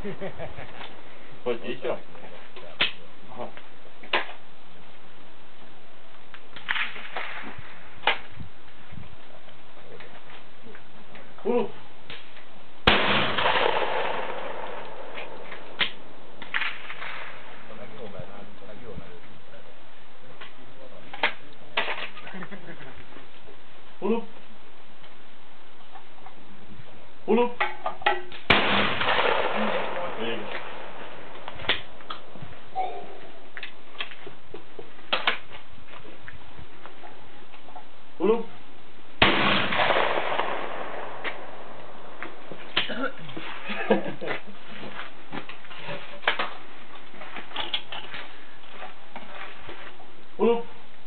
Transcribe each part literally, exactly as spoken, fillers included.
Hogy így jó? Aha. Uh! Hulup! Hulup! Véges. Hulup! Hulup!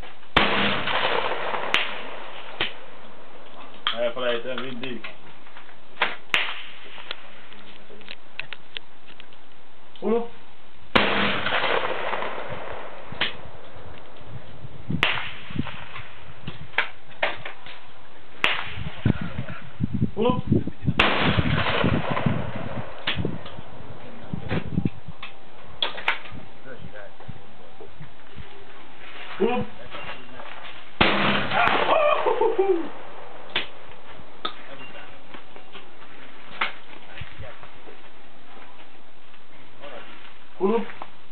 Elfelejtem mindig. Hulup! Hulup! Hulup! Hulup!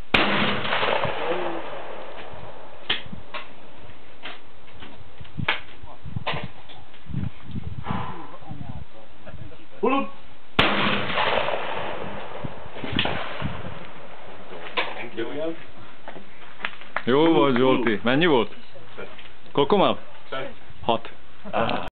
Hulup! Jó volt, Zsolti. Mennyi volt? Kokomál?